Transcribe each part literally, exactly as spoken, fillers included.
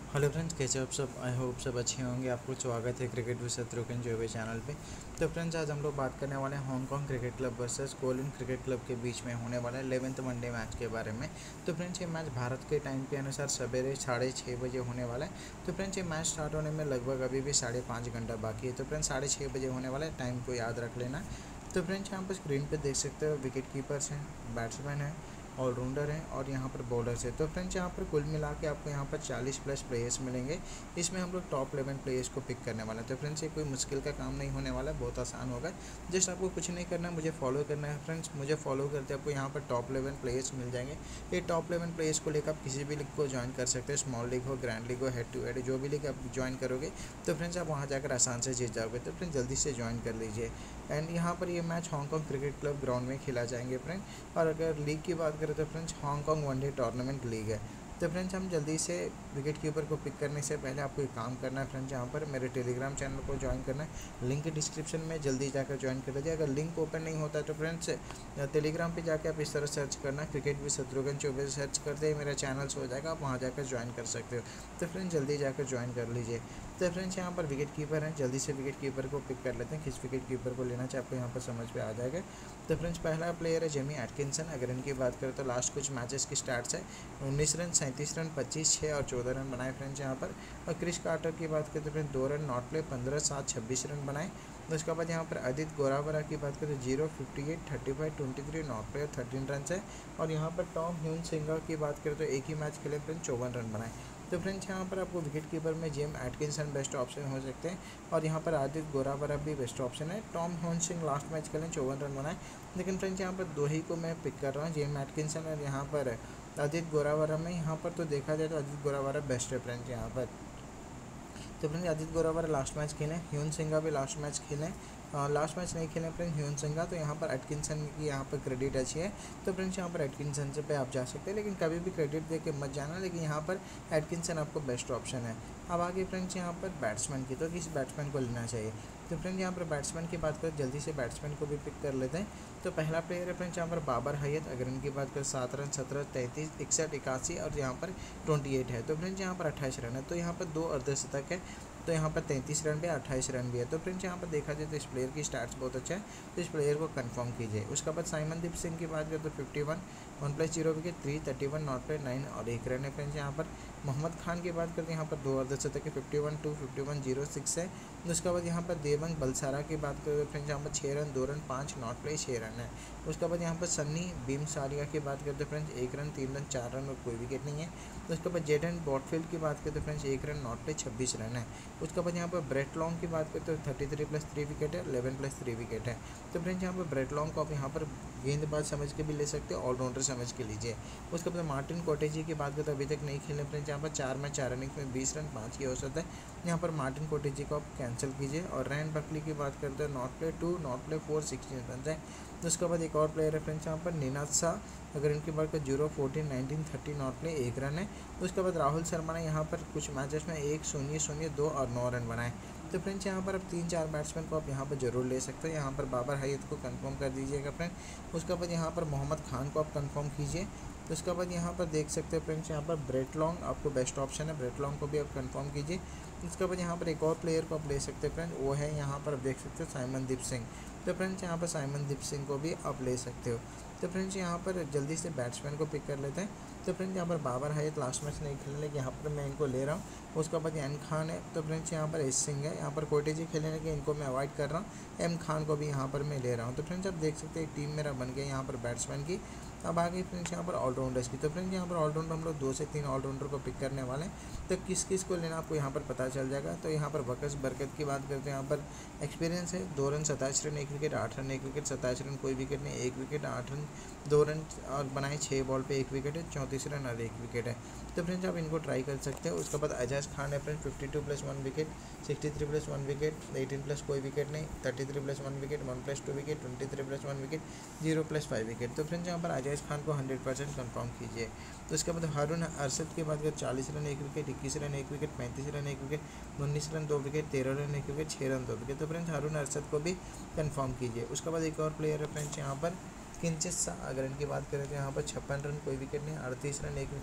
Hello friends, कैसे हो आप सब। आई होप सब अच्छे होंगे। आपको स्वागत है क्रिकेट विद शत्रुघ्न जो चैनल पे। तो फ्रेंड्स, आज हम लोग बात करने वाले हैं Hong Kong cricket club versus Kowloon cricket club के बीच में होने वाला इलेवेंथ वनडे मैच के बारे में। तो फ्रेंड्स, ये मैच भारत के टाइम के अनुसार सवेरे साढ़े छः बजे होने वाला है। तो फ्रेंड्स, ये मैच स्टार्ट होने में लगभग अभी भी साढ़े पाँच घंटा बाकी है। तो फ्रेंड्स, साढ़े छः बजे होने वाला है, टाइम को याद रख लेना। तो फ्रेंड्स, यहाँ पर स्क्रीन पर देख सकते हो विकेट कीपर्स हैं, बैट्समैन हैं, ऑलराउंडर हैं और यहाँ पर बॉलर्स है। तो फ्रेंड्स, यहाँ पर कुल मिला के आपको यहाँ पर चालीस प्लस प्लेयर्स मिलेंगे। इसमें हम लोग टॉप इलेवन प्लेयर्स को पिक करने वाले हैं। तो फ्रेंड्स, ये कोई मुश्किल का काम नहीं होने वाला है, बहुत आसान होगा। जस्ट आपको कुछ नहीं करना है, मुझे फॉलो करना है फ्रेंड्स। मुझे फॉलो करते आपको यहाँ पर टॉप इलेवन प्लेयर्स मिल जाएंगे। ये टॉप इलेवन प्लेयर्स को लेकर आप किसी भी लीग को ज्वाइन कर सकते हैं, स्मॉल लीग हो, ग्रैंड लीग हो, हेड टू हेड, जो भी लीग आप ज्वाइन करोगे तो फ्रेंड्स आप वहाँ जाकर आसान से जीत जाओगे। तो फ्रेंड्स, जल्दी से ज्वाइन कर लीजिए। एंड यहाँ पर ये match Hong Kong cricket club ground में खेला जाएंगे फ्रेंड। और अगर लीग की बात करें तो friends, Hong Kong one day tournament league है। तो फ्रेंड्स, हम जल्दी से विकेट कीपर को पिक करने से पहले आपको एक काम करना है फ्रेंड्स। यहाँ पर मेरे टेलीग्राम चैनल को ज्वाइन करना है, लिंक डिस्क्रिप्शन में, जल्दी जाकर ज्वाइन कर लीजिए। अगर लिंक ओपन नहीं होता है तो फ्रेंड्स, टेलीग्राम पे जाकर आप इस तरह सर्च करना, cricket with Shatrughan Choubey search करते ही मेरा चैनल हो जाएगा, आप वहाँ जाकर ज्वाइन कर सकते हो। तो फ्रेंड्स, जल्दी जाकर ज्वाइन कर लीजिए। तो फ्रेंड्स, यहाँ पर विकेट कीपर हैं, जल्दी से विकेट कीपर को पिक कर लेते हैं। किस विकेट कीपर को लेना चाहिए आपको यहाँ पर समझ में आ जाएगा। तो फ्रेंड्स, पहला प्लेयर है जेमी एटकिंसन। अगर इनकी बात करें तो लास्ट कुछ मैचेस की स्टार्ट्स है, उन्नीस रन, सैंतीस रन, पच्चीस, छः और चौदह रन बनाए फ्रेंड्स यहाँ पर। और क्रिस कार्टर की बात करें तो फ्रेंड्स दो रन, नॉट प्ले, पंद्रह, सात, छब्बीस रन बनाए। उसके बाद यहाँ पर आदित्य गोरावरा की बात करें तो zero, fifty eight, thirty five, twenty three, not play, thirteen run है। और यहाँ पर टॉम ह्यून सिंगा की बात करें तो एक ही मैच खेले फ्रेंड्स, चौवन रन बनाए। तो फ्रेंड्स, यहाँ पर आपको विकेट कीपर में जेम एटकिंसन बेस्ट ऑप्शन हो सकते हैं और यहाँ पर आदित्य गोरावरा भी बेस्ट ऑप्शन है। टॉम ह्यून सिंह लास्ट मैच खेलें, चौवन रन बनाए। लेकिन फ्रेंड्स, यहाँ पर दो ही को मैं पिक कर रहा हूँ, जेम एटकिंसन और यहाँ पर आदित्य गोरावरा में। यहाँ पर तो देखा जाए तो आदित्य गोरावरा बेस्ट है फ्रेंड्स यहाँ पर। तो friends, Aditya Goravara last match खेलें, ह्यून सिंगा भी लास्ट मैच खेलें, लास्ट मैच नहीं खेलें फ्रेंड्स ह्यून सिंगा, तो यहाँ पर एटकिंसन की यहाँ पर क्रेडिट अच्छी है। तो फ्रेंड्स, यहाँ पर एटकिंसन से पे आप जा सकते हैं, लेकिन कभी भी क्रेडिट दे के मत जाना। लेकिन यहाँ पर एटकिंसन आपको बेस्ट ऑप्शन है। अब आगे फ्रेंड्स, यहाँ पर बैट्समैन की, तो किस बैट्समैन को लेना चाहिए। तो फ्रेंड्स, यहाँ पर बैट्समैन की बात करें, जल्दी से बैट्समैन को भी पिक कर लेते हैं। तो पहला प्लेयर है फ्रेंड्स यहाँ पर बाबर हयात। अगर इनकी बात करें सात रन, सत्रह, तैंतीस, इकसठ, इक्यासी और यहाँ पर ट्वेंटी एट है। तो फ्रेंड्स, यहाँ पर अट्ठाईस रन है। तो यहाँ पर दो अर्धशतक है, तो यहाँ पर तैंतीस रन भी, अट्ठाईस रन भी है। तो फ्रेंड्स, यहाँ पर देखा जाए तो इस प्लेयर की स्टार्ट्स बहुत अच्छा है, तो इस प्लेयर को कंफर्म कीजिए। उसके बाद साइमनदीप सिंह की बात करें तो fifty one, one plus zero wicket, three, thirty one, not play, nine और एक रन है फ्रेंड्स यहाँ पर। मोहम्मद खान की बात करते हैं, यहाँ पर दो अर्धशतक है, fifty one, two, fifty one, zero, six है। उसके बाद यहाँ पर देवंग बलसारा की बात करें तो फ्रेंड्स यहाँ पर छः रन, दो रन, पाँच, नॉट प्ले, छः रन है। उसके बाद यहाँ पर सन्नी बीम सारिया की बात करते हैं फ्रेंड्स, एक रन, तीन रन, चार रन और कोई विकेट नहीं है। उसके बाद जेडन बॉटफील्ड की बात करते हैं फ्रेंड्स, एक रन, नॉट प्ले, छब्बीस रन है। उसके बाद यहाँ पर ब्रेट लॉन्ग की बात करते हैं, thirty three plus three wicket है, इलेवन प्लस थ्री विकेट है। तो फ्रेंड्स, यहाँ पर ब्रेट लॉन्ग को आप यहाँ पर गेंदबाज समझ के भी ले सकते हैं, ऑलराउंडर समझ के लीजिए। उसके बाद मार्टिन कोटेजी की बात करें तो अभी तक नहीं खेले फ्रेंड्स, यहाँ पर चार मैच चार इनिंग्स में बीस रन, पाँच की औसत है। यहाँ पर मार्टिन कोटेजी को आप कैंसिल कीजिए। और रैन बकली की बात करते हैं, not play two, not play four, sixteen run है। उसके बाद एक और प्लेयर है फ्रेंड्स यहाँ पर निनाद शाह। अगर इनकी बात करें zero, fourteen, nineteen, thirty, not play, एक रन है। उसके बाद राहुल शर्मा ने यहाँ पर कुछ मैचेस में एक, शून्य, शून्य, दो और नौ रन बनाए। तो फ्रेंड्स, यहाँ पर अब तीन चार बैट्समैन को आप यहाँ पर जरूर ले सकते हैं। यहाँ पर बाबर हयात को कंफर्म कर दीजिएगा फ्रेंड। उसके बाद यहाँ पर मोहम्मद खान को आप कंफर्म कीजिए। उसके बाद यहाँ पर देख सकते हैं फ्रेंड्स, यहाँ पर ब्रेट लॉन्ग आपको बेस्ट ऑप्शन है, ब्रेट लॉन्ग को भी आप कंफर्म कीजिए। उसके बाद यहाँ पर एक और प्लेयर को आप ले सकते हैं फ्रेंड, वो है यहाँ पर आप देख सकते हो साइमनदीप सिंह। तो फ्रेंड्स, यहाँ पर साइमनदीप सिंह को भी आप ले सकते हो। तो फ्रेंड्स, यहाँ पर जल्दी से बैट्समैन को पिक कर लेते हैं। तो फ्रेंड्स, यहाँ पर बाबर हयात लास्ट मैच नहीं खेलने, लेकिन यहाँ पर मैं इनको ले रहा हूँ। उसके बाद एन खान है। तो फ्रेंड्स, यहाँ पर एस सिंह है। यहाँ पर कोटेजी खेलने के इनको मैं अवॉइड कर रहा हूँ, एम खान को भी यहाँ पर मैं ले रहा हूँ। तो फ्रेंड्स, आप देख सकते हैं टीम मेरा बन गया यहाँ पर बैट्समैन की। अब आगे फ्रेंड्स यहाँ पर ऑलराउंडर्स की। तो फ्रेंड्स, यहाँ पर ऑलराउंडर हम लोग दो से तीन ऑलराउंडर को पिक करने वाले हैं। तो किस किस को लेना आपको यहाँ पर पता चल जाएगा। तो यहाँ पर वकस बरकत की बात करते हैं, यहाँ पर एक्सपीरियंस है, दो रन, सत्ताईस रन, एक विकेट, आठ रन, एक विकेट, सत्ताईस रन, कोई विकेट नहीं, एक विकेट, आठ रन, दो रन और बनाए, छः बॉल पे एक विकेट है, चौंतीस रन और एक विकेट है। तो फ्रेंड्स, आप इनको ट्राई कर सकते हैं। उसके बाद एजाज खान है friends, fifty two plus one wicket, sixty three plus one wicket, eighteen plus कोई विकेट नहीं, thirty three plus one wicket, one plus two wicket, twenty three plus one wicket, zero plus five wicket. तो friends, यहाँ पर एजाज खान को hundred percent confirm कीजिए। तो उसके बाद हारून अरशद की बात करें, चालीस रन, एक विकेट, इक्कीस रन, एक विकेट, पैंतीस रन, एक विकेट, उन्नीस रन, दो विकेट, तेरह रन, एक विकेट, छः रन, दो विकेट। तो फ्रेंड्स, हारून अरशद को भी कन्फर्म कीजिए। उसके बाद एक और प्लेयर है फ्रेंड्स यहाँ पर किंचित शाह। अगर इनकी बात करें तो यहाँ पर छप्पन रन, कोई विकेट नहीं, अड़तीस रन, एक विकेट,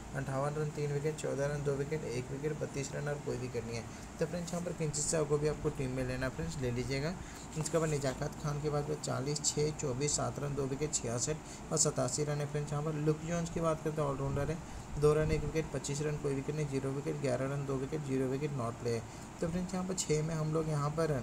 अंठावन रन तीन विकेट, चौदह रन दो विकेट, एक विकेट, बत्तीस रन और कोई विकेट नहीं है। तो फ्रेंड्स यहाँ पर किंचित साहू को भी आपको टीम में लेना फ्रेंड्स, ले लीजिएगा। इसके बाद निजाकत खान की बात करें चालीस, छः, चौबीस, सात रन दो विकेट, छियासठ और सतासी रन है फ्रेंड्स। यहाँ पर लुक जोन्स की बात करते हैं ऑलराउंडर है, दो रन एक विकेट, पच्चीस रन कोई विकेट नहीं, जीरो विकेट, ग्यारह रन दो wicket, zero wicket, not play है। तो फ्रेंड्स यहाँ पर छः में हम लोग यहाँ पर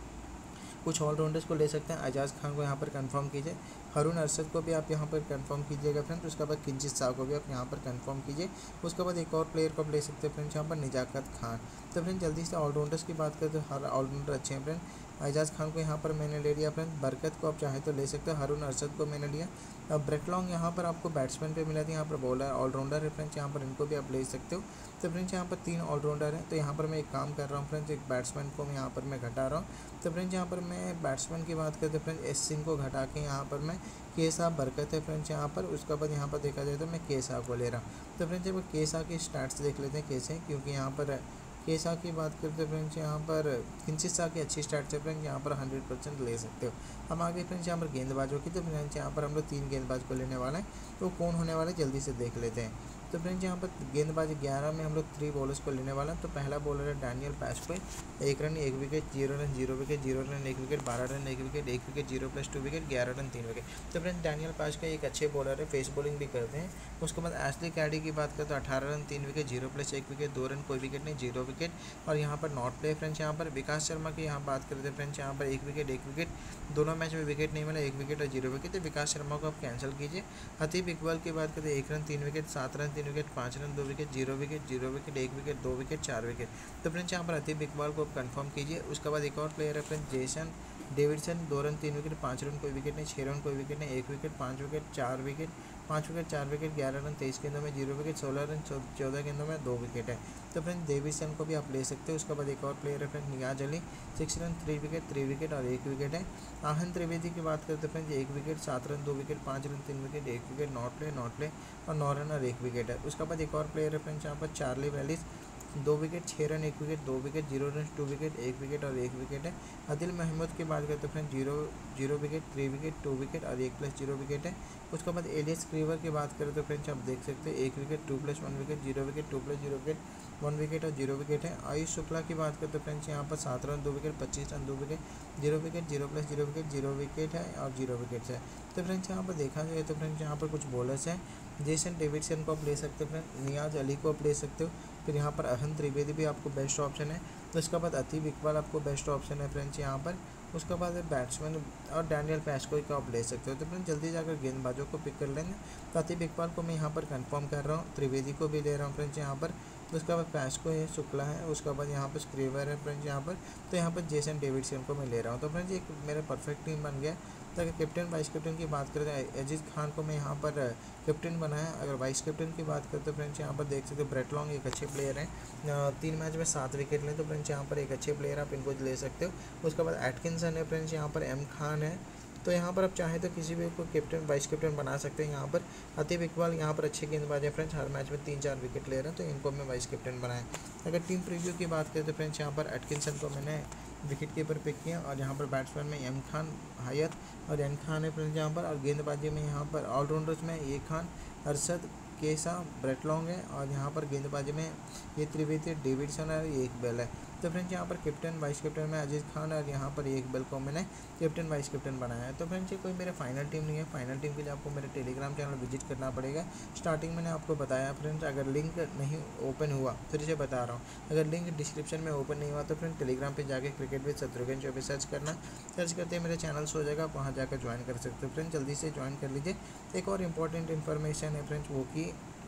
कुछ ऑलराउंडर्स को ले सकते हैं। एजाज खान को यहाँ पर कंफर्म कीजिए, हारून अरशद को भी आप यहाँ पर कंफर्म कीजिएगा फ्रेंड्स। उसके बाद किंचित साहू को भी आप यहाँ पर कंफर्म कीजिए। उसके बाद एक और प्लेयर को आप ले सकते हैं फ्रेंड्स यहाँ पर निजाकत खान। तो फ्रेंड्स जल्दी से ऑलराउंडर्स की बात करें तो हर ऑलराउंडर अच्छे हैं फ्रेंड। एजाज खान को यहाँ पर मैंने ले लिया फ्रेंड, बरकत को आप चाहे तो ले सकते हो, हारून अरशद को मैंने लिया। अब ब्रेकलॉन्ग यहाँ पर आपको बैट्समैन पे मिला था, यहाँ पर बॉलर ऑलराउंडर है फ्रेंड्स, यहाँ पर इनको भी आप ले सकते हो। तो फ्रेंड्स यहाँ पर तीन ऑलराउंडर हैं, तो यहाँ पर मैं एक काम कर रहा हूँ फ्रेंड्स, एक बैट्समैन को मैं यहाँ पर मैं घटा रहा हूँ। तो फ्रेंड्स यहाँ पर मैं बैट्समैन की बात करते फ्रेंड्स, एस सिंह को घटा के यहाँ पर मैं के साहब बरकत है फ्रेंड्स यहाँ पर। उसके बाद यहाँ पर देखा जाए तो मैं के साहब को ले रहा हूँ। तो फ्रेंड्स जब के साहब की स्टार्ट्स देख लेते हैं कैसे, क्योंकि यहाँ पर के साहब की बात करते हैं फ्रेंड्स, यहाँ पर किंचित साहब की अच्छी स्टार्ट है फ्रेंड्स, यहाँ पर हंड्रेड परसेंट ले सकते हो। हम आगे फ्रेंड्स यहाँ पर गेंदबाजों की, तो फ्रेंड्स यहाँ पर हम लोग तीन गेंदबाज को लेने वाले हैं, तो कौन होने वाले जल्दी से देख लेते हैं। तो फ्रेंड्स यहाँ पर गेंदबाज ग्यारह में हम लोग थ्री बॉलर्स को लेने वाला हैं। तो पहला बॉलर है डैनियल पैस्क्वे, एक रन एक wicket, zero run zero wicket, zero run एक विकेट, बारह रन एक विकेट, एक wicket, zero plus two wicket, ग्यारह रन तीन विकेट। तो फ्रेंड्स डैनियल पैस्क्वे एक अच्छे बॉलर है, फेस बॉलिंग भी करते हैं। उसके बाद एशली कैडी की बात करें तो अठारह रन तीन विकेट, जीरो प्लस एक विकेट, दो रन कोई विकेट नहीं, जीरो विकेट और यहाँ पर नॉट प्ले फ्रेंड्स। यहाँ पर विकास शर्मा की यहाँ बात करते हैं फ्रेंड्स, यहाँ पर एक विकेट एक विकेट, दोनों मैच में विकेट नहीं मिला, एक विकेट और जीरो विकेट, तो विकास शर्मा को आप कैंसिल कीजिए। अतीब इकबाल की बात करते हैं एक रन तीन विकेट, सात रन तीन विकेट, पाँच रन दो wicket, zero wicket, zero wicket, एक विकेट, दो विकेट, चार विकेट। तो फ्रेंड्स यहाँ पर अतीब इकबाल को आप कंफर्म कीजिए। उसके बाद एक और प्लेयर है फ्रेंड्स जेसन डेविडसन, दो रन तीन विकेट, पाँच रन कोई विकेट नहीं, छः रन कोई विकेट नहीं, एक विकेट, पाँच विकेट, चार विकेट, पाँच विकेट, चार विकेट, ग्यारह रन तेईस गेंदों में, जीरो विकेट, सोलह रन चौदह गेंदों में, दो विकेट है। तो फ्रेंड्स डेविडसन को भी आप ले सकते हो। उसके बाद एक और प्लेयर है friends Niaz Ali, six run three wicket, three wicket और एक विकेट है। आहन त्रिवेदी की बात करते हैं फ्रेंड्स, एक विकेट, सात रन दो विकेट, पाँच रन तीन विकेट, एक wicket, not play not play और नौ रन और एक विकेट है। उसके बाद एक और प्लेयर है फ्रेंड्स यहाँ पर चार्ली वेलिस, दो विकेट, छः रन एक विकेट, दो wicket, zero run two wicket, एक विकेट और एक विकेट है। आदिल महमूद की बात करते हैं friend, zero zero wicket, three wicket, two wicket और एक प्लस जीरो विकेट है। उसके बाद एलियस क्रीवर की बात करें तो फ्रेंड्स आप देख सकते हैं एक wicket, two plus one wicket, zero wicket, two plus zero wicket, one wicket और जीरो विकेट है। आयुष शुक्ला की बात करते हैं फ्रेंड्स, यहाँ पर सात रन दो विकेट, पच्चीस रन दो wicket, zero wicket, zero plus zero wicket, zero wicket है और जीरो विकेट्स है। तो फ्रेंड्स यहाँ पर देखा जाए तो फ्रेंड्स यहाँ पर कुछ बॉलर्स हैं, जेसन डेविडसन को आप ले सकते हो फ्रेंड, नियाज अली को आप ले सकते हो। फिर यहाँ पर अहन त्रिवेदी भी आपको बेस्ट ऑप्शन है। तो इसके बाद अतीब इकबाल आपको बेस्ट ऑप्शन है फ्रेंड्स यहाँ पर। उसके बाद बैट्समैन और डैनियल पैस्क्वे को आप ले सकते हो। तो फ्रेंड्स जल्दी जाकर गेंदबाजों को पिक कर लेंगे। तो अतीब इकबाल को मैं यहाँ पर कंफर्म कर रहा हूँ, त्रिवेदी को भी ले रहा हूँ फ्रेंड्स यहाँ पर। तो उसके बाद पैस्क्वे है, शुक्ला है, उसके बाद यहाँ पर स्क्रीवर है फ्रेंड्स यहाँ पर। तो यहाँ पर जेसन डेविडसन को मैं ले रहा हूँ। तो फ्रेंड्स एक मेरा परफेक्ट टीम बन गया। तो अगर कैप्टन वाइस कैप्टन की बात करें तो अजीज खान को मैं यहाँ पर कैप्टन बनाया। अगर वाइस कैप्टन की बात करते तो फ्रेंड्स यहाँ पर देख सकते हो ब्रेटलॉन्ग एक अच्छे प्लेयर हैं, तीन मैच में सात विकेट लें। तो फ्रेंड्स यहाँ पर एक अच्छे प्लेयर आप इनको ले सकते हो। उसके बाद एटकिंसन है फ्रेंड्स, यहाँ पर एम खान है। तो यहाँ पर आप चाहें तो किसी भी को कैप्टन वाइस कैप्टन बना सकते हैं। यहाँ पर अतीब इकबाल यहाँ पर अच्छे गेंदबाज है फ्रेंड्स, हर मैच में तीन चार विकेट ले रहे हैं, तो इनको मैं वाइस कैप्टन बनाएं। अगर टीम प्रीव्यू की बात करें तो फ्रेंड्स यहाँ पर एटकिंसन को मैंने विकेट कीपर पिक किया और यहाँ पर बैट्समैन में एम खान हायत और एन खान है फ्रेंड्स यहाँ पर। और गेंदबाजी में यहाँ पर ऑलराउंडर्स में ए खान, अरशद, केसा, ब्रेटलॉन्ग है और यहाँ पर गेंदबाजी में ये त्रिवेदी, डेविडसन और एक बेल है। तो फ्रेंड्स यहाँ पर कैप्टन वाइस कैप्टन में अजीज खान और यहाँ पर एक बेल को मैंने कैप्टन वाइस कैप्टन बनाया है। तो फ्रेंड्स ये कोई मेरे फाइनल टीम नहीं है। फाइनल टीम के लिए आपको मेरे टेलीग्राम चैनल विजिट करना पड़ेगा। स्टार्टिंग मैंने आपको बताया फ्रेंड्स, अगर लिंक नहीं ओपन हुआ फिर से बता रहा हूँ, अगर लिंक डिस्क्रिप्शन में ओपन नहीं हुआ तो फ्रेंड टेलीग्राम पर जाकर cricket with Shatrughan Choubey search करना। सर्च करते मेरे चैनल हो जाएगा, वहाँ जाकर ज्वाइन कर सकते हो फ्रेंड, जल्दी से ज्वाइन कर लीजिए। एक और इम्पॉर्टेंट इन्फॉर्मेशन है फ्रेंड्स, वो कि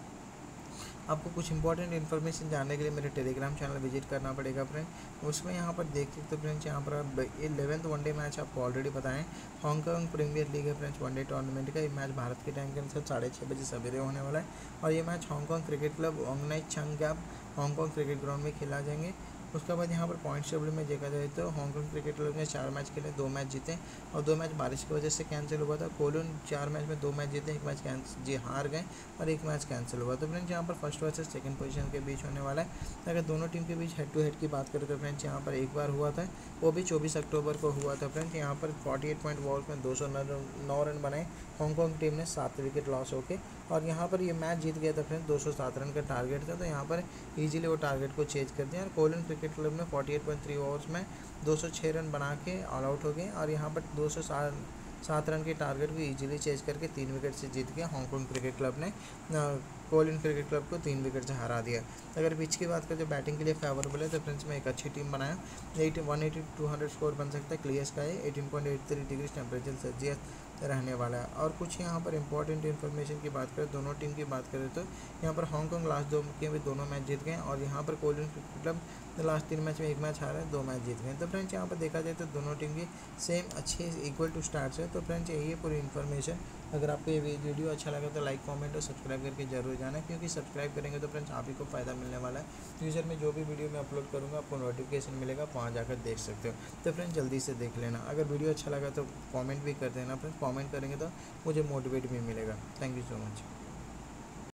आपको कुछ इंपॉर्टेंट इन्फॉर्मेशन जानने के लिए मेरे टेलीग्राम चैनल विजिट करना पड़ेगा फ्रेंड। उसमें यहाँ पर देख सकते तो फ्रेंड्स यहाँ पर इलेवेंथ वनडे मैच आपको ऑलरेडी बताएं, हांगकांग प्रीमियर लीग है फ्रेंड्स वनडे टूर्नामेंट का। ये मैच भारत के टाइम के अनुसार साढ़े छः बजे सवेरे होने वाला है और ये मैच हांगकांग क्रिकेट क्लब ओंगनाई चंगगैप हांगकांग क्रिकेट ग्राउंड में खेला जाएंगे। उसके बाद यहाँ पर पॉइंट्स टेबल में देखा जाए तो हांगकांग क्रिकेट क्लब ने चार मैच खेले, दो मैच जीते और दो मैच बारिश की वजह से कैंसिल हुआ था। कोलून चार मैच में दो मैच जीते, एक मैच कैंसिल जी हार गए और एक मैच कैंसिल हुआ। तो फ्रेंड्स यहाँ पर फर्स्ट वर्सेस सेकंड पोजीशन के बीच होने वाला है। अगर दोनों टीम के बीच हेड टू हेड की बात करें तो फ्रेंड्स यहाँ पर एक बार हुआ था, वो भी चौबीस अक्टूबर को हुआ था फ्रेंड्स। यहाँ पर फोर्टी एट पॉइंट बॉल्स में दो सौ नौ रन बनाए, हांगकांग टीम ने सात विकेट लॉस होकर और यहाँ पर ये मैच जीत गया था फ्रेंड्स, दो सौ सात रन का टारगेट था, तो यहाँ पर इजीली वो टारगेट को चेज कर दिया। और कोलिन क्रिकेट क्लब ने अड़तालीस पॉइंट तीन ओवर्स में दो सौ छह रन बना के ऑल आउट हो गए और यहाँ पर दो सौ सात रन के टारगेट को इजीली चेज करके तीन विकेट से जीत गया। हांगकांग क्रिकेट क्लब ने कोलिन क्रिकेट क्लब को तीन विकेट से हरा दिया। अगर पिच की बात करें तो बैटिंग के लिए फेवरेबल है, तो फ्रेंड्स में एक अच्छी टीम बनाया, eight one eighty two hundred score बन सकता है, clear sky, eighteen point eight three degree temperature celsius रहने वाला है। और कुछ यहाँ पर इंपॉर्टेंट इन्फॉर्मेशन की बात करें, दोनों टीम की बात करें तो यहाँ पर हांगकांग लास्ट दो के भी दोनों मैच जीत गए और यहाँ पर कोलिन क्रिकेट क्लब लास्ट तीन मैच में एक मैच हारा है, दो मैच जीत गए। तो फ्रेंड्स यहाँ पर देखा जाए तो दोनों टीम की सेम अच्छे इक्वल टू स्टार्ट है। तो फ्रेंड्स यही है पूरी इन्फॉर्मेशन। अगर आपको ये वीडियो अच्छा लगा तो लाइक कमेंट और सब्सक्राइब करके जरूर जाना, क्योंकि सब्सक्राइब करेंगे तो फ्रेंड्स आप ही को फ़ायदा मिलने वाला है। फ्यूचर में जो भी वीडियो मैं अपलोड करूँगा आपको नोटिफिकेशन मिलेगा, वहाँ जाकर देख सकते हो। तो फ्रेंड्स जल्दी से देख लेना। अगर वीडियो अच्छा लगा तो कमेंट भी कर देना फ्रेंड्स, कमेंट करेंगे तो मुझे मोटिवेट भी मिलेगा। Thank you so much.